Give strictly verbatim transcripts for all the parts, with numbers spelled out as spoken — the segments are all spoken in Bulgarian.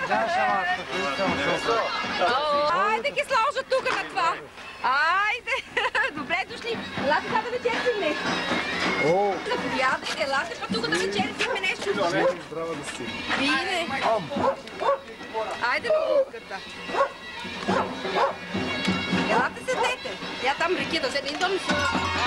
Айде ги сложа тук на това. Айде. Добре дошли. Елате сега да вечерим нещо. Заповядайте, елате па тук да вечерим нещо. Здрава да си. Бине. Айде на булката. Елате седете. Я там реки да седне и дом си.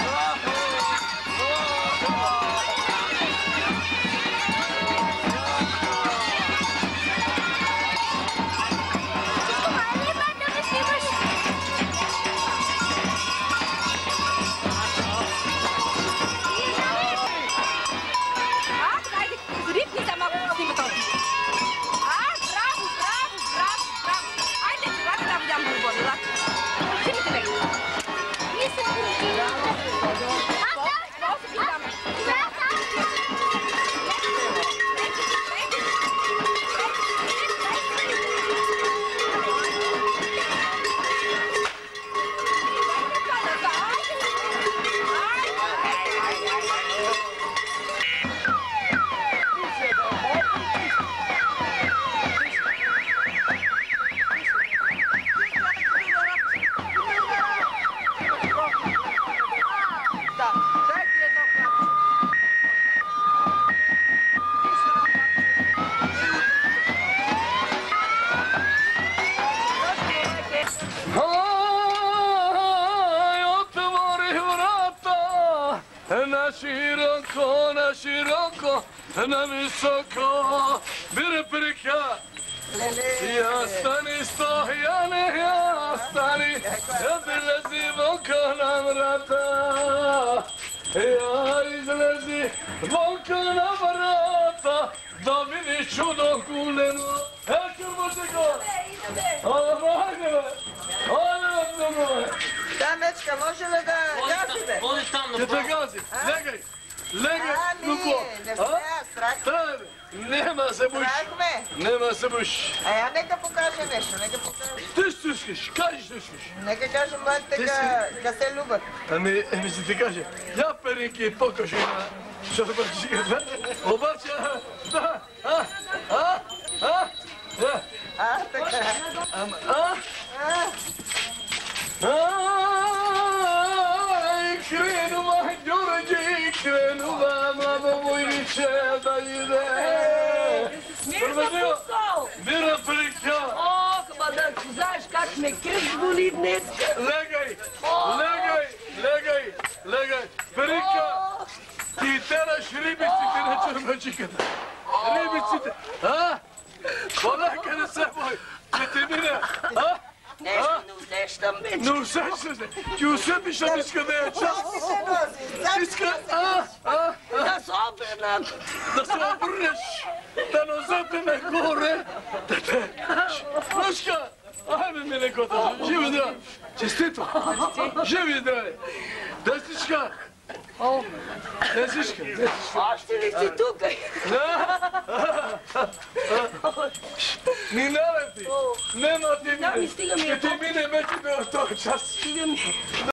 Na široko, na široko, na visoko, bire prika. Ja stani stojane, ja stani, ja izlazim oko na vrata. Ja izlazim oko na vrata, da vidiš čudo kuleno. E, čumo se go! Ajde, ajde, ajde. Дамечка, може ли да гази, бе? Води там на Ще те гази, легай, легай, Ами, не смея, страх. Трябва, нема се буш, Страх ме. нема се буш. А я нека покажа нещо, нека покажа. Ти ще искаш, кажи ще искаш. Нека кажа младите Ти ка се любят. Ами, еми ще ти кажа, я перики покажи на... Що да бъдеш игра? Обаче, да, а, а, а, а, А, така. ама, а, Ай, кренува, Георги, кренува, мама войниче да иде. Първадио, мира прика. Ох, ма да знаеш как ме кръв боли днес. Легай, легай, легай, легай. Прика, ти тераш рибиците на чорбачиката. Рибиците, а? Полека не се бой, че ти мина, а? Нещо не усещам вече. Не усещаш се, ти усетиш, а иска да я част. Иска, а, а, Да се обърнат. да се обърнеш, да носете нагоре, да те... Ношка, айде ми лекота, живи да, честито, живи да, десичка, десичка, десичка. Още ли си тук? Минава ти, нема ти Да, ми мине, стига ми ще е ти мине вече до този час. Стига ми.